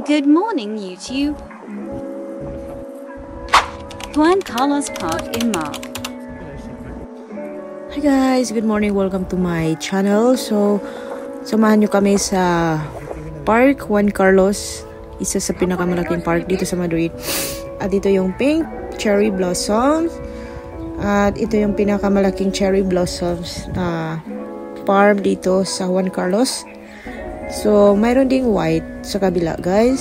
Good morning, YouTube. Juan Carlos Park in Mark. Hi guys, good morning. Welcome to my channel. So, samahan nyo kami sa Park Juan Carlos, isa sa pinakamalaking park dito sa Madrid. At ito yung pink cherry blossoms. At ito yung pinakamalaking cherry blossoms na farm dito sa Juan Carlos. So, mayroon ding white sa kabila, guys.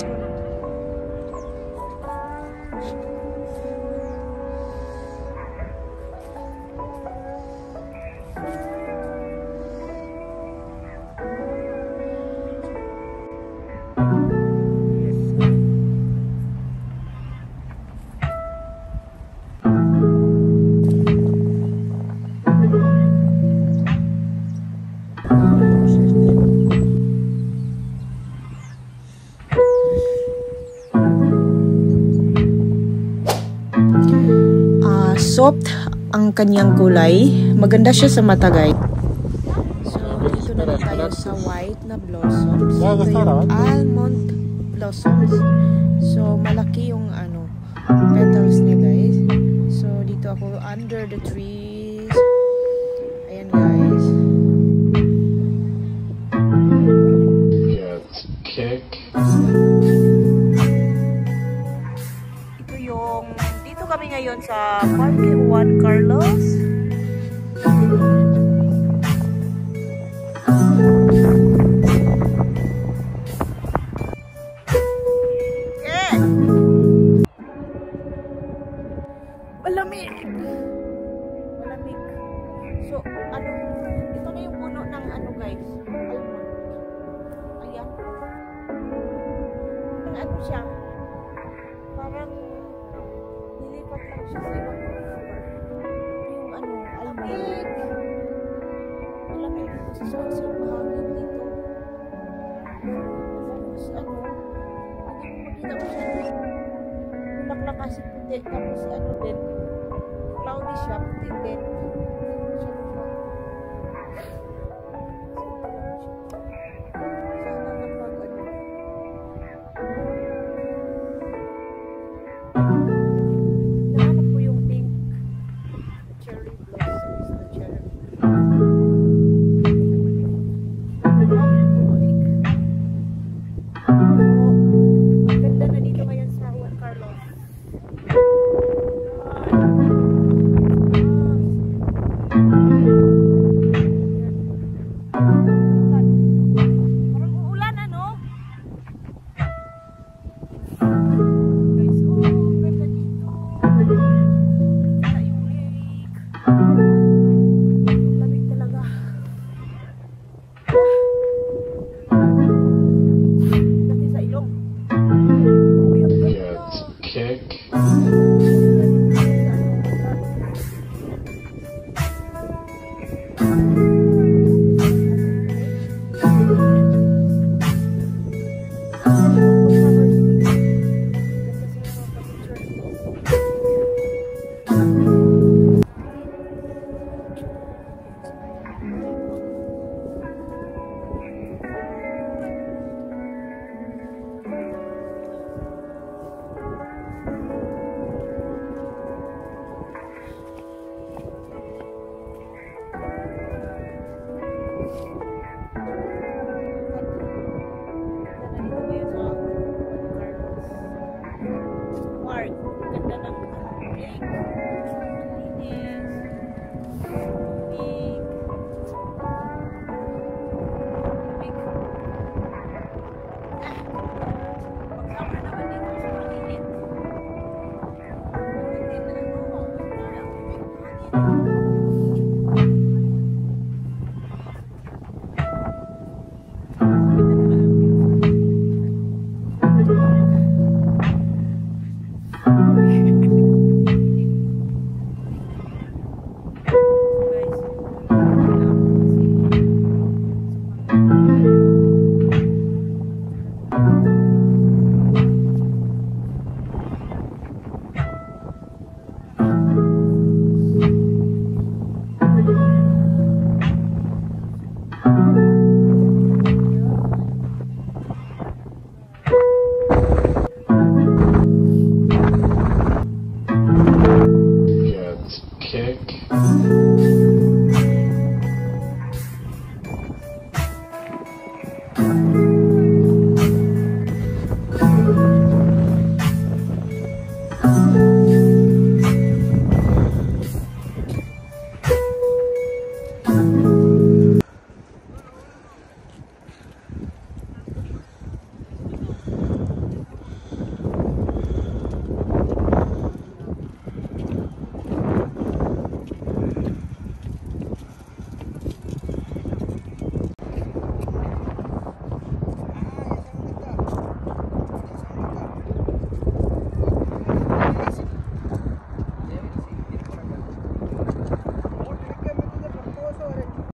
Soft ang kanyang kulay. Maganda siya sa mata, guys. So, dito na tayo sa white na blossoms. Ito yung almond blossoms. So, malaki yung petals niya, guys. So, dito ako under the trees. Ayan, guys. Yes, kick. Kami ngayon sa Parque Juan Carlos. Malamig. Malamig. So, ito na yung puno ng guys. Ayan. Ano siya? Parang nilipat lang siya sa ibang lugar. Yung alamig. Malamig. So, mahangin dito. Tapos, hindi ko makita ko siya. Bulaklak kasi puti. Tapos, din. Cloudy siya. Puti din. Bye.